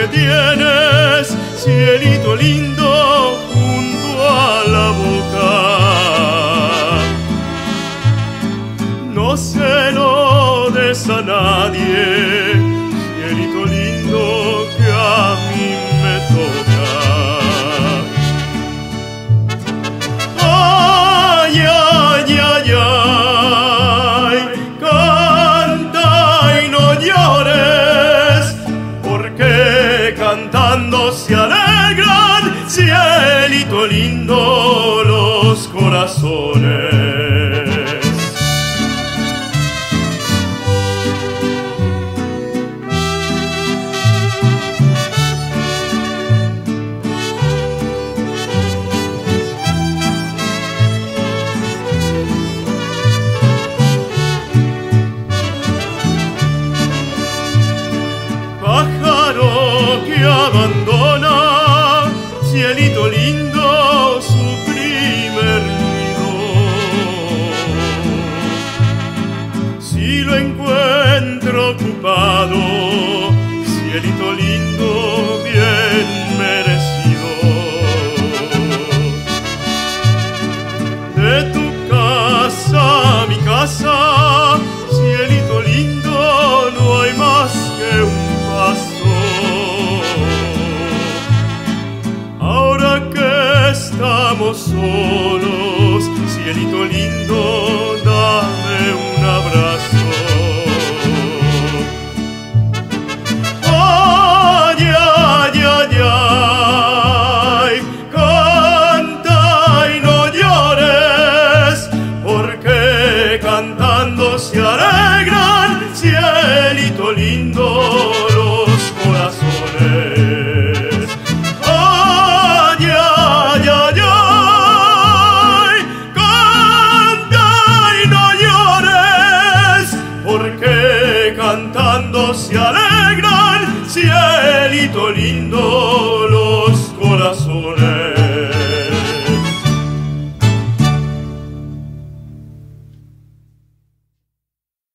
tienes, cielito lindo, junto a la boca. No se lo des a nadie, cielito lindo, que a mí me toca. Ay, ay, ay, ay, canta y no llores, porque cantando se alegran, cielito lindo, los corazones. Pájaro que abandona, cielito lindo, su primer nido. Si lo encuentro ocupado, cielito lindo, bien merecido. De tu casa a mi casa, cielito lindo, no hay más que un paso. Ahora que estamos solos, cielito lindo, dame un abrazo. Ay, ay, ay, ay, canta y no llores, porque cantando se alegran, cielito lindo, los corazones. Ay, ay, ay, ay, canta y no llores, porque cantando se alegran, cielito lindo,